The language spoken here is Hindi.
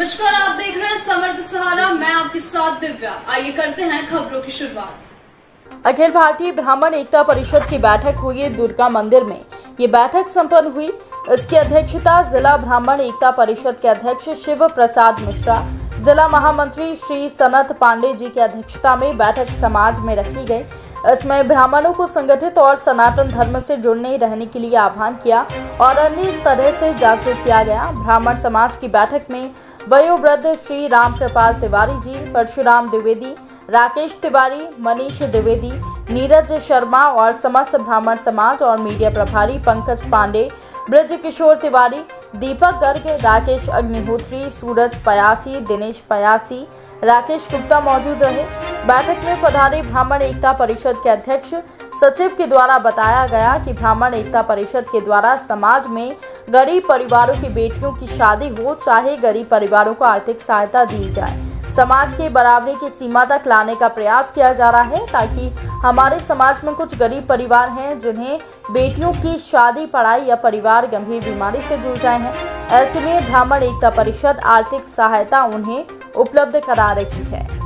नमस्कार, आप देख रहे हैं समर्थ सहारा। मैं आपके साथ दिव्या। आइए करते हैं खबरों की शुरुआत। अखिल भारतीय ब्राह्मण एकता परिषद की बैठक हुई दुर्गा मंदिर में। ये बैठक संपन्न हुई। इसकी अध्यक्षता जिला ब्राह्मण एकता परिषद के अध्यक्ष शिव प्रसाद मिश्रा, जिला महामंत्री श्री सनत पांडे जी की अध्यक्षता में बैठक समाज में रखी गई। इसमें ब्राह्मणों को संगठित और सनातन धर्म से जुड़ने रहने के लिए आह्वान किया और अन्य तरह से जागरूक किया गया। ब्राह्मण समाज की बैठक में वयोवृद्ध श्री राम कृपाल तिवारी जी, परशुराम द्विवेदी, राकेश तिवारी, मनीष द्विवेदी, नीरज शर्मा और समस्त ब्राह्मण समाज और मीडिया प्रभारी पंकज पांडे, ब्रज किशोर तिवारी, दीपक गर्ग, राकेश अग्निहोत्री, सूरज पयासी, दिनेश पयासी, राकेश गुप्ता मौजूद रहे। बैठक में पधारे ब्राह्मण एकता परिषद के अध्यक्ष सचिव के द्वारा बताया गया कि ब्राह्मण एकता परिषद के द्वारा समाज में गरीब परिवारों की बेटियों की शादी हो, चाहे गरीब परिवारों को आर्थिक सहायता दी जाए, समाज के बराबरी की सीमा तक लाने का प्रयास किया जा रहा है, ताकि हमारे समाज में कुछ गरीब परिवार हैं जिन्हें बेटियों की शादी, पढ़ाई या परिवार गंभीर बीमारी से जूझ रहे हैं। ऐसे में ब्राह्मण एकता परिषद आर्थिक सहायता उन्हें उपलब्ध करा रही है।